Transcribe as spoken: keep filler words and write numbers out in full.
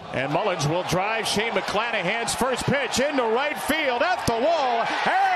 And Mullins will drive Shane McClanahan's first pitch into right field at the wall.